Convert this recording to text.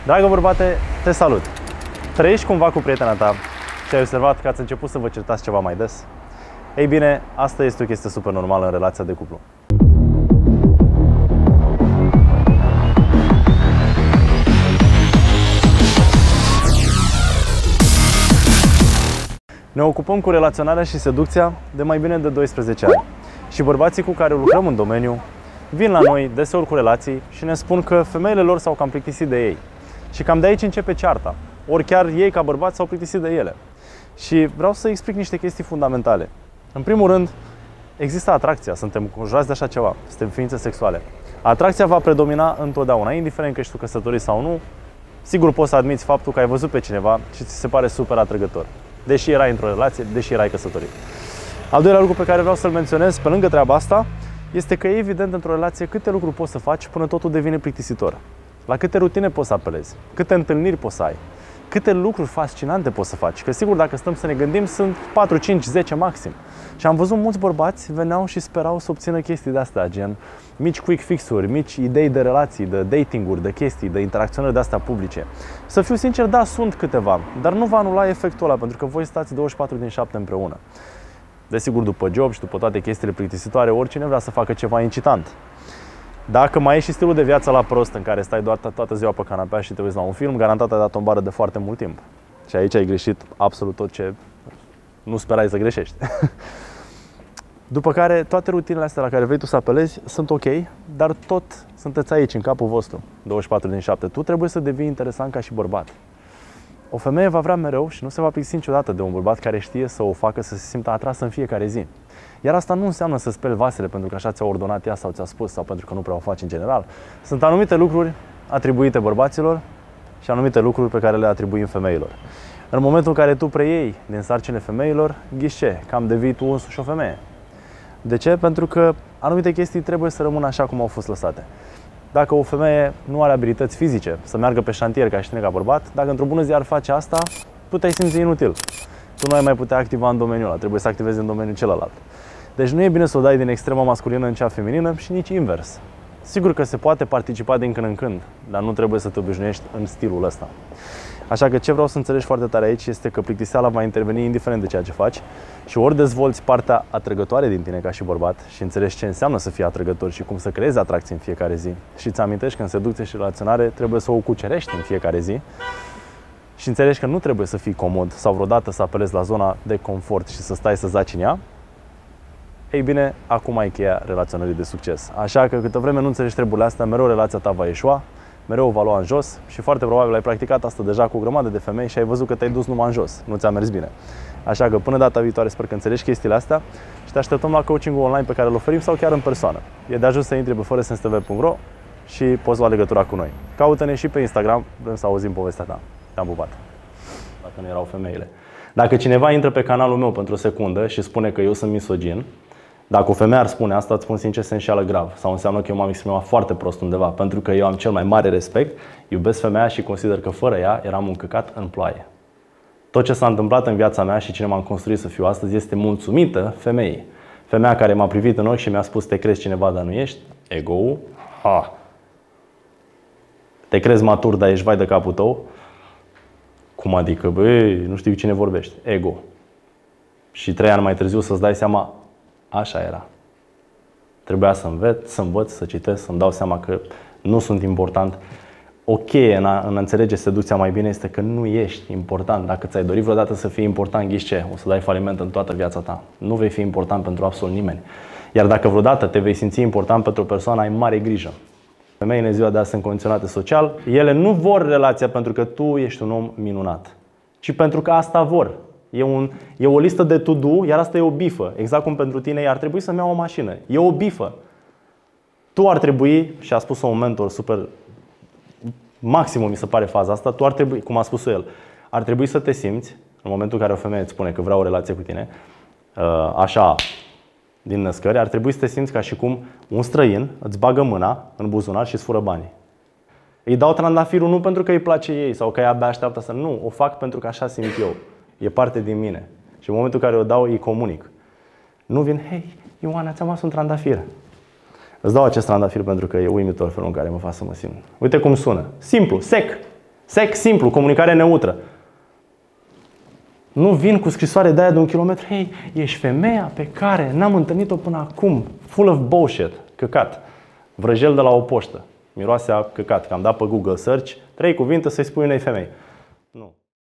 Dragă bărbate, te salut! Trăiești cumva cu prietena ta și ai observat că ați început să vă certați ceva mai des? Ei bine, asta este o chestie super normală în relația de cuplu. Ne ocupăm cu relaționarea și seducția de mai bine de 12 ani. Și bărbații cu care lucrăm în domeniu vin la noi deseori cu relații și ne spun că femeile lor s-au cam plictisit de ei. Și cam de aici începe cearta. Ori chiar ei ca bărbați s-au plictisit de ele. Și vreau să explic niște chestii fundamentale. În primul rând, există atracția, suntem conjurați de așa ceva, suntem ființe sexuale. Atracția va predomina întotdeauna, indiferent că ești tu căsătorit sau nu. Sigur poți să admiți faptul că ai văzut pe cineva și ți se pare super atrăgător, deși erai într-o relație, deși erai căsătorit. Al doilea lucru pe care vreau să-l menționez pe lângă treaba asta este că e evident într-o relație câte lucruri poți să faci până totul devine plictisitor. La câte rutine poți să apelezi, câte întâlniri poți să ai, câte lucruri fascinante poți să faci. Că sigur, dacă stăm să ne gândim, sunt 4, 5, 10 maxim. Și am văzut mulți bărbați veneau și sperau să obțină chestii de astea, gen mici quick fix-uri, mici idei de relații, de dating-uri, de chestii, de interacționări de astea publice. Să fiu sincer, da, sunt câteva, dar nu va anula efectul ăla, pentru că voi stați 24/7 împreună. Desigur, după job și după toate chestiile plictisitoare, oricine vrea să facă ceva incitant. Dacă mai e și stilul de viață la prost, în care stai doar toată ziua pe canapea și te uiți la un film, garantat ai dat o bară de foarte mult timp. Și aici ai greșit absolut tot ce nu sperai să greșești. După care, toate rutinele astea la care vrei tu să apelezi sunt ok, dar tot sunteți aici, în capul vostru, 24/7. Tu trebuie să devii interesant ca și bărbat. O femeie va vrea mereu și nu se va plictisi niciodată de un bărbat care știe să o facă să se simtă atrasă în fiecare zi. Iar asta nu înseamnă să speli vasele pentru că așa ți-a ordonat ea sau ți-a spus sau pentru că nu prea o faci în general. Sunt anumite lucruri atribuite bărbaților și anumite lucruri pe care le atribuim femeilor. În momentul în care tu preiei din sarcinile femeilor, ghișe, cam devii tu însuși o femeie. De ce? Pentru că anumite chestii trebuie să rămână așa cum au fost lăsate. Dacă o femeie nu are abilități fizice să meargă pe șantier ca și tine ca bărbat, dacă într-o bună zi ar face asta, tu te-ai simți inutil. Tu nu ai mai putea activa în domeniul ăla, trebuie să activezi în domeniul celălalt. Deci nu e bine să o dai din extrema masculină în cea feminină și nici invers. Sigur că se poate participa din când în când, dar nu trebuie să te obișnuiești în stilul ăsta. Așa că ce vreau să înțelegi foarte tare aici este că plictiseala va interveni indiferent de ceea ce faci și ori dezvolți partea atrăgătoare din tine ca și bărbat și înțelegi ce înseamnă să fii atrăgător și cum să creezi atracție în fiecare zi și îți amintești că în seducție și relaționare trebuie să o cucerești în fiecare zi și înțelegi că nu trebuie să fii comod sau vreodată să apelezi la zona de confort și să stai să zaci în ea, ei bine, acum ai cheia relaționării de succes. Așa că câtă vreme nu înțelegi treburile astea, mereu relația ta va eșua, mereu o va lua în jos și foarte probabil ai practicat asta deja cu o grămadă de femei și ai văzut că te-ai dus numai în jos, nu ți-a mers bine. Așa că până data viitoare sper că înțelegi chestiile astea și te așteptăm la coaching-ul online pe care îl oferim sau chiar în persoană. E de ajuns să intri pe fărăsenstv.ro și poți lua legătura cu noi. Caută-ne și pe Instagram, vrem să auzim povestea ta. Te-am pupat. Dacă nu erau femeile. Dacă cineva intră pe canalul meu pentru o secundă și spune că eu sunt misogin, dacă o femeie ar spune asta, îți spun sincer, se înșeală grav sau înseamnă că eu m-am exprimat foarte prost undeva, pentru că eu am cel mai mare respect, iubesc femeia și consider că fără ea eram un căcat în ploaie. Tot ce s-a întâmplat în viața mea și cine m-am construit să fiu astăzi este mulțumită femeii. Femeia care m-a privit în ochi și mi-a spus: te crezi cineva, dar nu ești? Ego-ul? Ha! Te crezi matur, dar ești vai de capul tău? Cum adică? Băi, nu știu cine vorbești. Ego. Și 3 ani mai târziu să-ți dai seama: așa era. Trebuia să învăț, să citesc, să-mi dau seama că nu sunt important. O cheie în a înțelege seducția mai bine este că nu ești important. Dacă ți-ai dorit vreodată să fii important, ghiși ce? O să dai faliment în toată viața ta. Nu vei fi important pentru absolut nimeni. Iar dacă vreodată te vei simți important pentru o persoană, ai mare grijă. Femeile în ziua de azi sunt condiționate social. Ele nu vor relația pentru că tu ești un om minunat, ci pentru că asta vor. E o listă de to-do, iar asta e o bifă. Exact cum pentru tine ar trebui să-mi iau o mașină. E o bifă. Tu ar trebui, și a spus-o un mentor super, maximum mi se pare faza asta, tu ar trebui, cum a spus-o el, ar trebui să te simți, în momentul în care o femeie îți spune că vrea o relație cu tine, așa, din născări, ar trebui să te simți ca și cum un străin îți bagă mâna în buzunar și îți fură banii. Îi dau trandafirul nu pentru că îi place ei sau că ea abia așteaptă să... Nu, o fac pentru că așa simt eu. E parte din mine. Și în momentul în care o dau, îi comunic. Nu vin: hei, Ioana, ți-am adus un trandafir. Îți dau acest trandafir pentru că e uimitor felul în care mă fac să mă simt. Uite cum sună. Simplu, sec. Sex simplu, comunicare neutră. Nu vin cu scrisoare de aia de 1 kilometru. Hei, ești femeia pe care n-am întâlnit-o până acum. Full of bullshit. Căcat. Vrăjel de la o poștă. Miroase a căcat. Că am dat pe Google Search 3 cuvinte să-i spui unei femei. Nu.